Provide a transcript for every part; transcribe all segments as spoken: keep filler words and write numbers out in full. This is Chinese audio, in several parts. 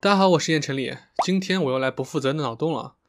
大家好，我是燕城里，今天我又来不负责任的脑洞了。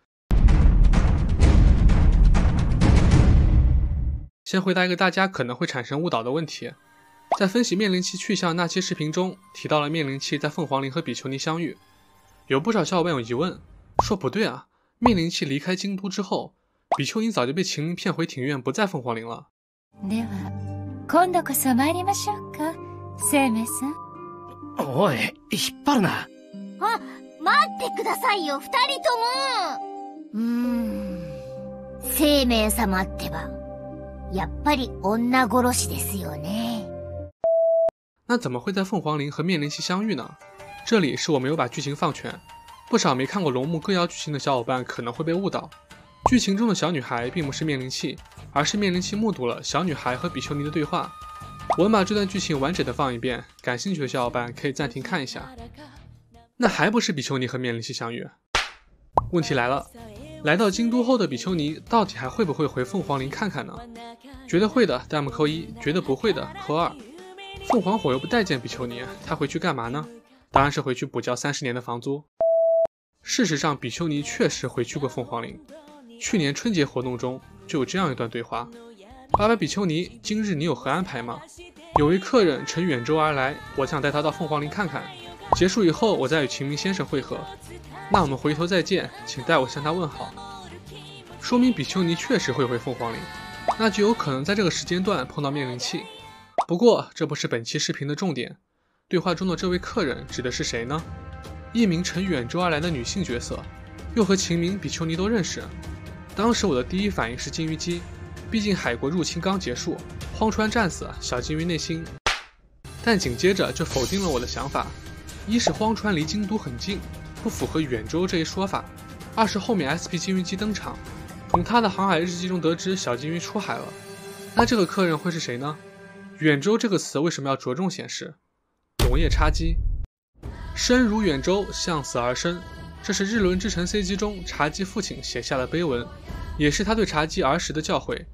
先回答一个大家可能会产生误导的问题，在分析面灵气去向那期视频中提到了面灵气在凤凰陵和比丘尼相遇，有不少小伙伴有疑问，说不对啊，面灵气离开京都之后，比丘尼早就被秦明骗回庭院，不在凤凰陵了。 では今度こそ参りましょうか、生命さん。 おい、引っ張るな。 あ、待ってくださいよ、二人とも。うーん、生命様ってば、やっぱり女殺しですよね。 那怎么会在凤凰陵和面灵气相遇呢？这里是我没有把剧情放全，不少没看过龙木歌谣剧情的小伙伴可能会被误导。剧情中的小女孩并不是面灵气，而是面灵气目睹了小女孩和比丘尼的对话。我们把这段剧情完整的放一遍，感兴趣的小伙伴可以暂停看一下。那还不是比丘尼和面灵气相遇？问题来了，来到京都后的比丘尼到底还会不会回凤凰陵看看呢？觉得会的弹幕扣一，觉得不会的扣二。凤凰火又不待见比丘尼，他回去干嘛呢？当然是回去补交三十年的房租。事实上，比丘尼确实回去过凤凰陵。去年春节活动中就有这样一段对话：八百比丘尼，今日你有何安排吗？有位客人乘远舟而来，我想带他到凤凰陵看看。结束以后，我再与秦明先生会合。那我们回头再见，请代我向他问好。说明比丘尼确实会回凤凰陵，那就有可能在这个时间段碰到面灵气。不过这不是本期视频的重点。对话中的这位客人指的是谁呢？一名乘远舟而来的女性角色，又和秦明、比丘尼都认识。当时我的第一反应是金鱼姬，毕竟海国入侵刚结束，荒川战死，小金鱼内心。但紧接着就否定了我的想法。一是荒川离京都很近，不符合远舟这一说法；二是后面 S P 金鱼姬登场，从他的航海日记中得知小金鱼出海了。那这个客人会是谁呢？远舟这个词为什么要着重显示？永夜插姬，生如远舟，向死而生，这是日轮之城 C G 中茶姬父亲写下的碑文，也是他对茶姬儿时的教诲。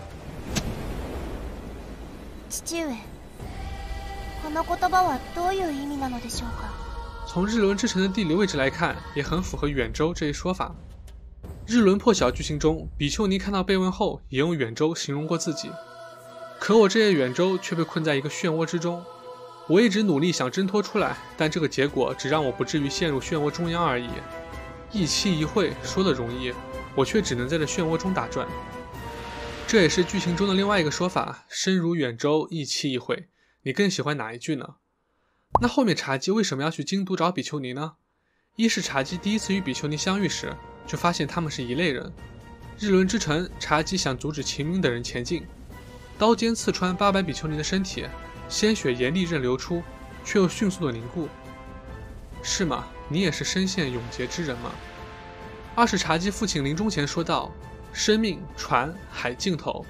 父上、この言葉はどういう意味なのでしょうか？ 从日轮之城的地理位置来看，也很符合远舟这一说法。日轮破晓剧情中，比丘尼看到碑文后，也用远舟形容过自己。可我这叶远舟却被困在一个漩涡之中。我一直努力想挣脱出来，但这个结果只让我不至于陷入漩涡中央而已。一期一会说的容易，我却只能在这漩涡中打转。这也是剧情中的另外一个说法，生如远舟，一期一会。你更喜欢哪一句呢？那后面茶姬为什么要去京都找比丘尼呢？一是茶姬第一次与比丘尼相遇时，就发现他们是一类人。日轮之城，茶姬想阻止秦明等人前进，刀尖刺穿八百比丘尼的身体，鲜血沿利刃流出，却又迅速的凝固。是吗？你也是深陷永劫之人吗？二是茶姬父亲临终前说道：生命、船、海尽头。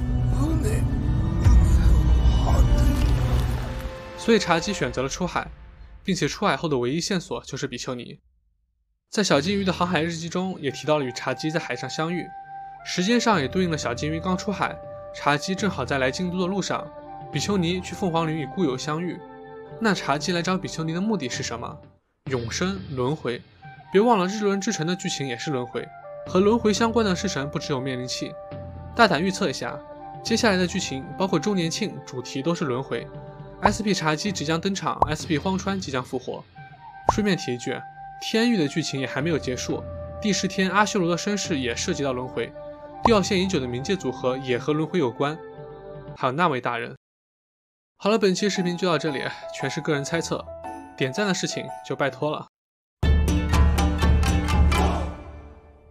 所以茶姬选择了出海，并且出海后的唯一线索就是比丘尼。在小金鱼的航海日记中也提到了与茶姬在海上相遇，时间上也对应了小金鱼刚出海，茶姬正好在来京都的路上，比丘尼去凤凰陵与故友相遇。那茶姬来找比丘尼的目的是什么？永生轮回。别忘了日轮之城的剧情也是轮回，和轮回相关的式神不只有面灵气。大胆预测一下，接下来的剧情包括周年庆主题都是轮回。S P 茶姬即将登场 ，S P 荒川即将复活。顺便提一句，天域的剧情也还没有结束，第十天阿修罗的身世也涉及到轮回，掉线已久的冥界组合也和轮回有关。还有那位大人。好了，本期视频就到这里，全是个人猜测，点赞的事情就拜托了。